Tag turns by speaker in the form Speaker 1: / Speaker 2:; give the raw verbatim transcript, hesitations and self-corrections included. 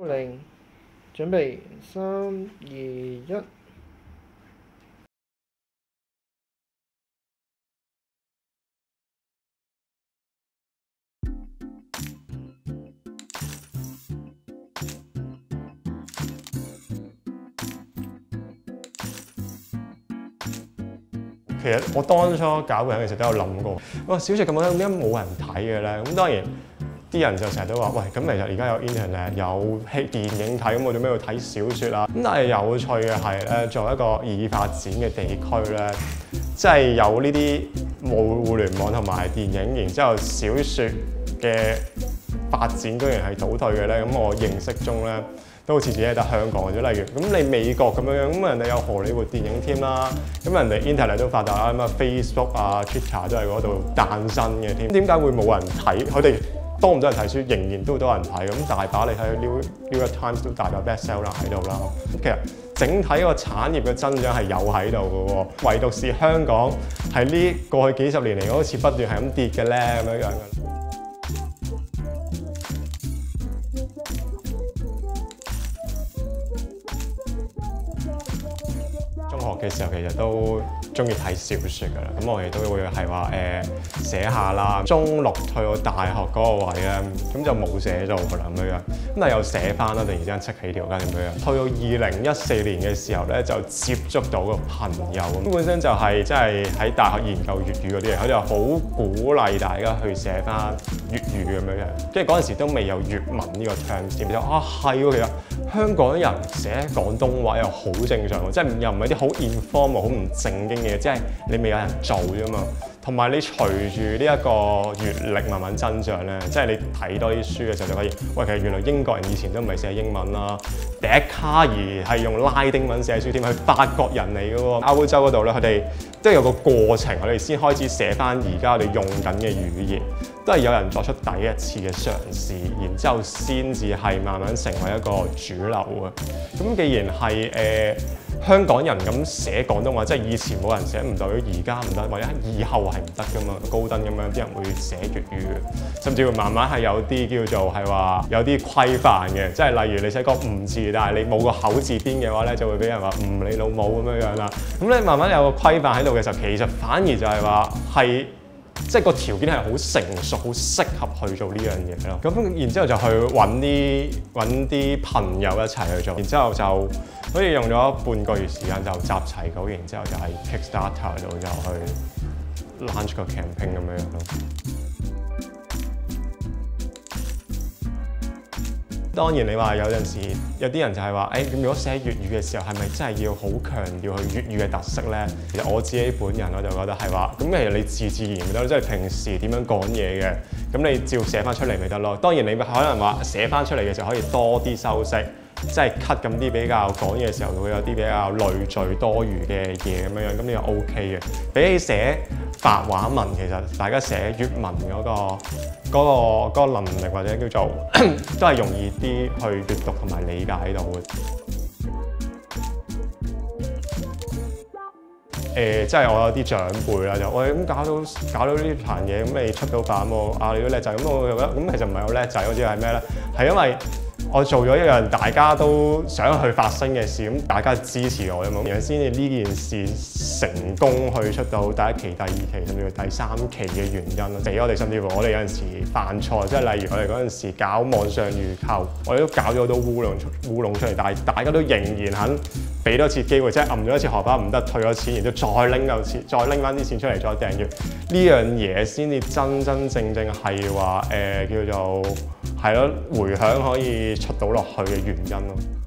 Speaker 1: 零，準備三二一。
Speaker 2: 其實我當初搞嘅時候都有諗過，哇！小説咁樣點解冇人睇嘅咧？咁當然啲人就成日都話：喂，咁其實而家有 internet 有戲電影睇，咁我做咩要睇小説啊？咁但係有趣嘅係咧，作為一個已發展嘅地區咧，即係有呢啲冇互聯網同埋電影，然之後小説嘅發展居然係倒退嘅咧。咁我認識中咧，都好似只係得香港嘅啫。例如咁，你美國咁樣樣，咁人哋有荷里活電影添啦，咁人哋 internet 都發達啦，咁啊 Facebook 啊 Twitter 都係嗰度誕生嘅添。點解會冇人睇？佢哋多唔多人睇書，仍然都多人睇。咁大把你睇 New New York Times 都大把 bestseller 喺度啦。其實整體個產業嘅增長係有喺度嘅喎，唯獨是香港係呢過去幾十年嚟，好似不斷係咁跌嘅咧咁樣樣嘅。中學嘅時候其實都中意睇小説㗎啦，咁我哋都會係話誒寫下啦。中六去到大學嗰個位咧，咁就冇寫做㗎啦咁樣樣，咁但係又寫翻啦，突然之間戚起條筋咁樣樣。去到二零一四年嘅時候咧，就接觸到個朋友，咁本身就係即係喺大學研究粵語嗰啲人，佢就好鼓勵大家去寫翻粵語咁樣樣。跟住嗰陣時都未有粵文呢個 term， 知唔知啊？係喎，其實香港人寫廣東話又好正常喎，即係又唔係啲好 informal、好唔正經嘅嘢，即係你未有人做啫嘛。同埋你隨住呢一個閱歷慢慢增長咧，即係你睇多啲書嘅時候就可以，喂，其實原來英國人以前都唔係寫英文啦，笛卡爾係用拉丁文寫書添，係法國人嚟嘅喎。歐洲嗰度咧，佢哋都有個過程，佢哋先開始寫翻而家我哋用緊嘅語言，都係有人作出第一次嘅嘗試，然之後先至係慢慢成為一個主流嘅。咁既然係誒、呃、香港人咁寫廣東話，即係以前冇人寫，唔代表而家唔得，或者以後係唔得噶嘛。高登咁樣啲人會寫粵語嘅，甚至會慢慢係有啲叫做係話有啲規範嘅，即係例如你寫個唔字，但係你冇個口字邊嘅話咧，就會俾人話唔你老母咁樣樣啦。咁你慢慢有個規範喺度嘅時候，其實反而就係話係。即係個條件係好成熟，好適合去做呢樣嘢咯。咁然之後就去揾啲揾啲朋友一齊去做，然之後就好似用咗半個月時間就集齊稿，然之後就喺 Kickstarter 度就去 launch 個 campaign 咁樣樣咯。當然你話有陣時有啲人就係話，誒、欸、咁如果寫粵語嘅時候係咪真係要好強調佢粵語嘅特色咧？其實我自己本人我就覺得係話，咁其實你自自然咪得，即係平時點樣講嘢嘅，咁你照寫翻出嚟咪得咯。當然你可能話寫翻出嚟嘅時候可以多啲修飾，即係 cut 咁啲比較講嘢嘅時候會有啲比較累贅多餘嘅嘢咁樣樣，咁呢個 O K 嘅。比起寫白話文，其實大家寫粵文嗰、嗰個嗰、嗰個嗰個能力或者叫做都係容易啲去閱讀同埋理解到嘅。誒、呃，即係我有啲長輩啦，就喂咁搞到搞到呢壇嘢，咁你出到版喎，啊你都叻仔，咁我就覺得咁其實唔係好叻仔，好似係咩咧？係因為我做咗一樣大家都想去發生嘅事，咁大家支持我啊嘛，然後先至呢件事成功去出到第一期、第二期甚至第三期嘅原因咯。俾我哋甚至乎我哋有陣時犯錯，即係例如我哋嗰陣時搞網上預購，我哋都搞咗好多烏龍烏龍出嚟，但係大家都仍然肯俾多次機會，即係揞咗一次荷包唔得，退咗錢，然之後再拎夠錢，再拎翻啲錢出嚟再訂閱，呢樣嘢先至真真正正係話誒叫做係咯迴響可以出到落去嘅原因咯。